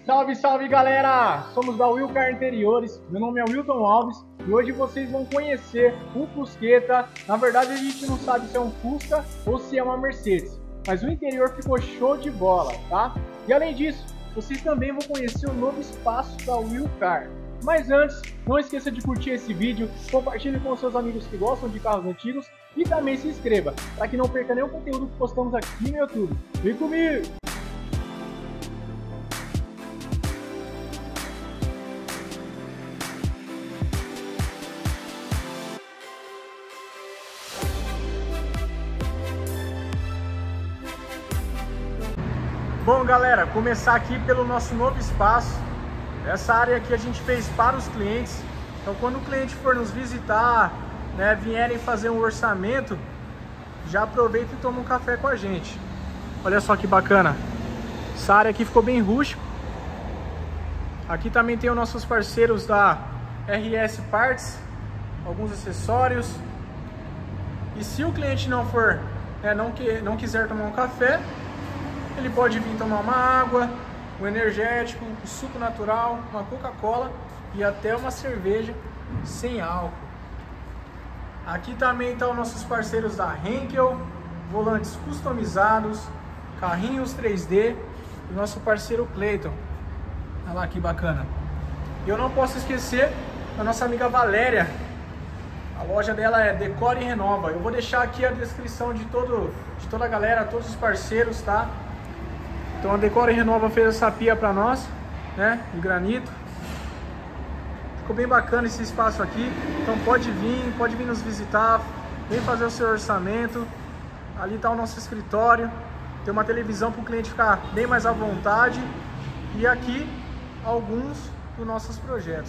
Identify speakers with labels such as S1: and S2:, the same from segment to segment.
S1: Salve, salve galera! Somos da Wilcar Interiores, meu nome é Wilton Alves e hoje vocês vão conhecer um Fusqueta. Na verdade a gente não sabe se é um Fusca ou se é uma Mercedes, mas o interior ficou show de bola, tá? E além disso, vocês também vão conhecer o novo espaço da Wilcar. Mas antes, não esqueça de curtir esse vídeo, compartilhe com seus amigos que gostam de carros antigos e também se inscreva, para que não perca nenhum conteúdo que postamos aqui no YouTube. Vem comigo! Bom galera, começar aqui pelo nosso novo espaço. Essa área aqui a gente fez para os clientes. Então quando o cliente for nos visitar, né, vierem fazer um orçamento, já aproveita e toma um café com a gente. Olha só que bacana. Essa área aqui ficou bem rústico. Aqui também tem os nossos parceiros da RS Parts, alguns acessórios. E se o cliente não for, não quiser tomar um café, ele pode vir tomar uma água, um energético, um suco natural, uma Coca-Cola e até uma cerveja sem álcool. Aqui também estão nossos parceiros da Henkel, volantes customizados, carrinhos 3D e nosso parceiro Clayton. Olha lá que bacana. E eu não posso esquecer da nossa amiga Valéria. A loja dela é Decore e Renova. Eu vou deixar aqui a descrição de toda a galera, todos os parceiros, tá? Então a Decore e Renova fez essa pia para nós, né, de granito. Ficou bem bacana esse espaço aqui. Então pode vir nos visitar, vem fazer o seu orçamento. Ali está o nosso escritório. Tem uma televisão para o cliente ficar bem mais à vontade. E aqui alguns dos nossos projetos.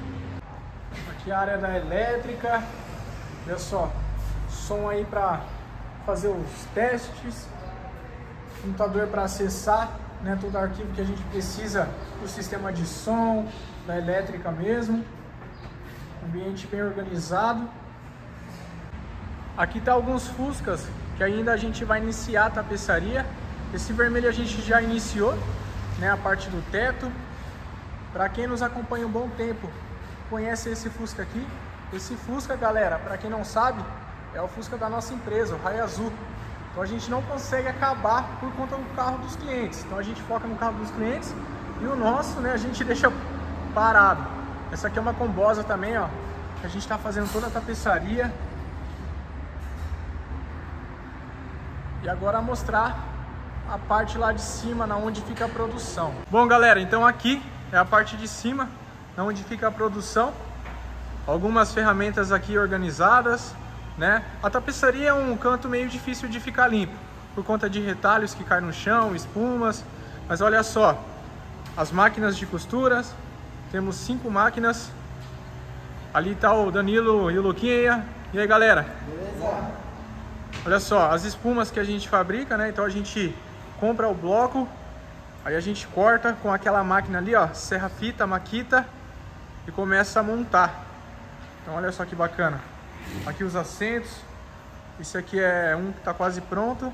S1: Aqui a área da elétrica. Olha só, som aí para fazer os testes. Computador para acessar, né, todo arquivo que a gente precisa do sistema de som, da elétrica mesmo. Ambiente bem organizado. Aqui tá alguns Fuscas que ainda a gente vai iniciar a tapeçaria. Esse vermelho a gente já iniciou, né, a parte do teto. Para quem nos acompanha um bom tempo, conhece esse Fusca aqui. Esse Fusca, galera, para quem não sabe, é o Fusca da nossa empresa, o Raio Azul. Então a gente não consegue acabar por conta do carro dos clientes. Então a gente foca no carro dos clientes e o nosso, né, a gente deixa parado. Essa aqui é uma combosa também, ó. A gente está fazendo toda a tapeçaria. E agora mostrar a parte lá de cima, na onde fica a produção. Bom galera, então aqui é a parte de cima, na onde fica a produção. Algumas ferramentas aqui organizadas, né? A tapeçaria é um canto meio difícil de ficar limpo, por conta de retalhos que caem no chão, espumas. Mas olha só, as máquinas de costuras, temos 5 máquinas. Ali está o Danilo e o Luquinha. E aí galera? Beleza? Olha só, as espumas que a gente fabrica, né? Então a gente compra o bloco, aí a gente corta com aquela máquina ali, ó, serra-fita, maquita, e começa a montar. Então olha só que bacana. Aqui os assentos. Esse aqui é um que está quase pronto.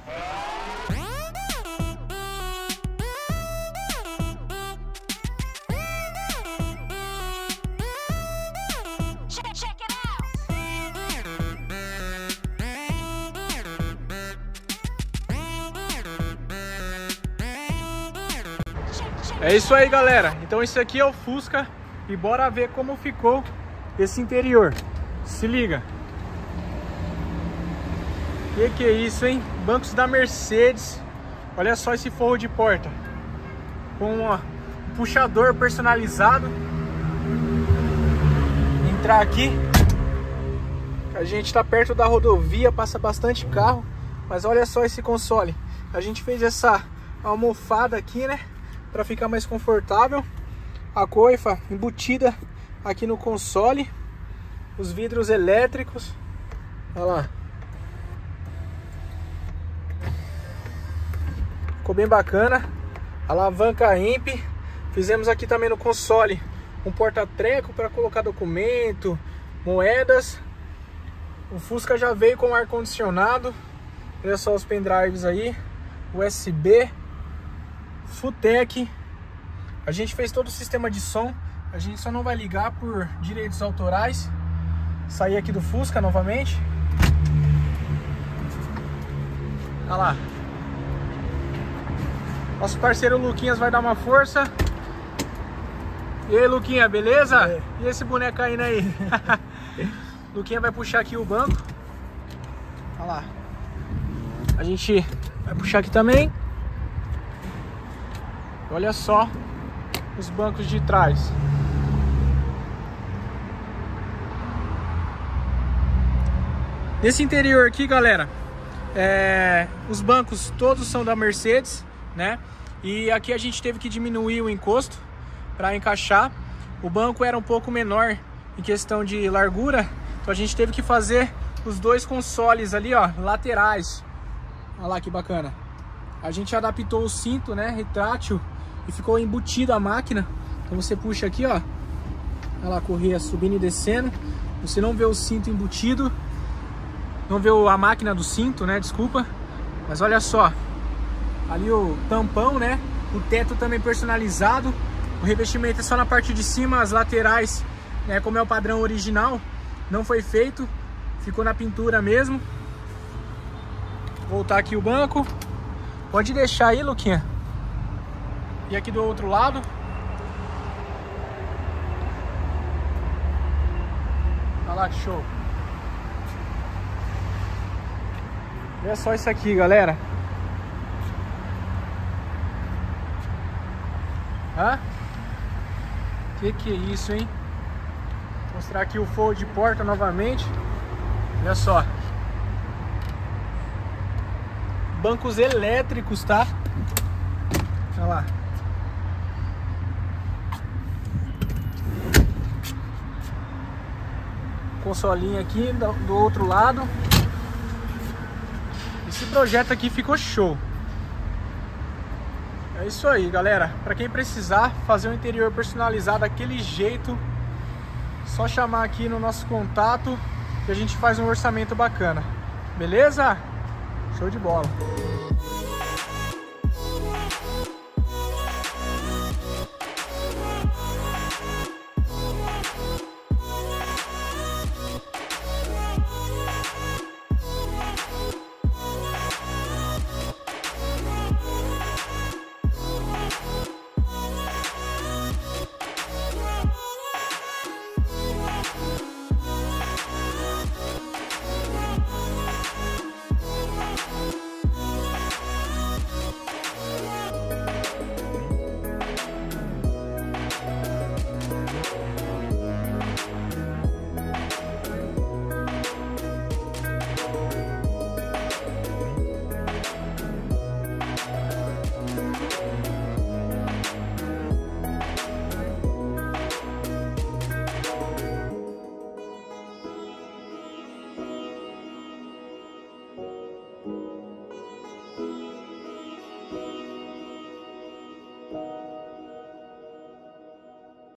S1: É isso aí galera, então esse aqui é o Fusca e bora ver como ficou esse interior. Se liga. Que é isso, hein? Bancos da Mercedes. Olha só esse forro de porta. Com um puxador personalizado. Entrar aqui. A gente tá perto da rodovia, passa bastante carro. Mas olha só esse console. A gente fez essa almofada aqui, né? Pra ficar mais confortável. A coifa embutida aqui no console. Os vidros elétricos. Olha lá. Ficou bem bacana. Alavanca IMP. Fizemos aqui também no console um porta-treco para colocar documento, moedas. O Fusca já veio com ar-condicionado. Olha só os pendrives aí. USB. Futec. A gente fez todo o sistema de som, a gente só não vai ligar por direitos autorais. Sair aqui do Fusca novamente. Olha lá. Nosso parceiro Luquinhas vai dar uma força. E aí, Luquinha, beleza?
S2: É.
S1: E esse boneco caindo aí? Luquinha vai puxar aqui o banco. Olha lá. A gente vai puxar aqui também. Olha só os bancos de trás. Nesse interior aqui, galera, os bancos todos são da Mercedes, né? E aqui a gente teve que diminuir o encosto para encaixar. O banco era um pouco menor em questão de largura, então a gente teve que fazer os dois consoles ali, ó, laterais. Olha lá que bacana. A gente adaptou o cinto, né, retrátil, e ficou embutido a máquina. Então você puxa aqui, ó, olha lá a correia subindo e descendo. Você não vê o cinto embutido, não vê a máquina do cinto, né, desculpa. Mas olha só, ali o tampão, né, o teto também personalizado. O revestimento é só na parte de cima, as laterais, né, como é o padrão original, não foi feito, ficou na pintura mesmo. Voltar aqui o banco. Pode deixar aí, Luquinha. E aqui do outro lado. Olha lá que show. Olha só isso aqui, galera. Hã? Que é isso, hein? Vou mostrar aqui o forro de porta novamente. Olha só. Bancos elétricos, tá? Olha lá. Consolinho aqui do outro lado. Esse projeto aqui ficou show. É isso aí, galera. Para quem precisar fazer um interior personalizado daquele jeito, só chamar aqui no nosso contato que a gente faz um orçamento bacana. Beleza? Show de bola.